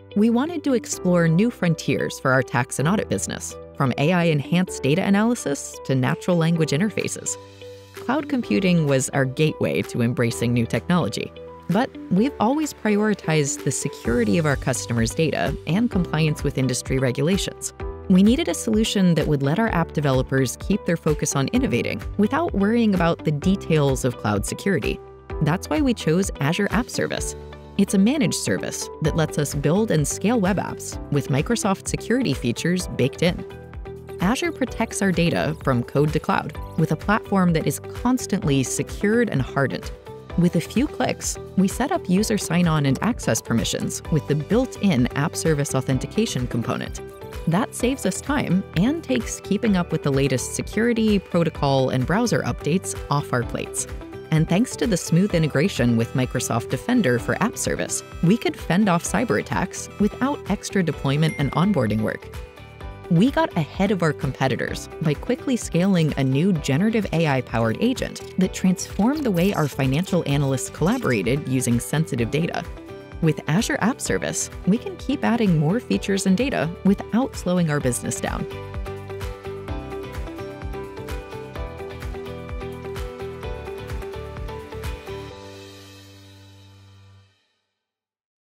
We wanted to explore new frontiers for our tax and audit business, from AI-enhanced data analysis to natural language interfaces. Cloud computing was our gateway to embracing new technology. But we've always prioritized the security of our customers' data and compliance with industry regulations. We needed a solution that would let our app developers keep their focus on innovating without worrying about the details of cloud security. That's why we chose Azure App Service. It's a managed service that lets us build and scale web apps with Microsoft security features baked in. Azure protects our data from code to cloud with a platform that is constantly secured and hardened. With a few clicks, we set up user sign-on and access permissions with the built-in app service authentication component. That saves us time and takes keeping up with the latest security, protocol, and browser updates off our plates. And thanks to the smooth integration with Microsoft Defender for App Service, we could fend off cyber attacks without extra deployment and onboarding work. We got ahead of our competitors by quickly scaling a new generative AI-powered agent that transformed the way our financial analysts collaborated using sensitive data. With Azure App Service, we can keep adding more features and data without slowing our business down.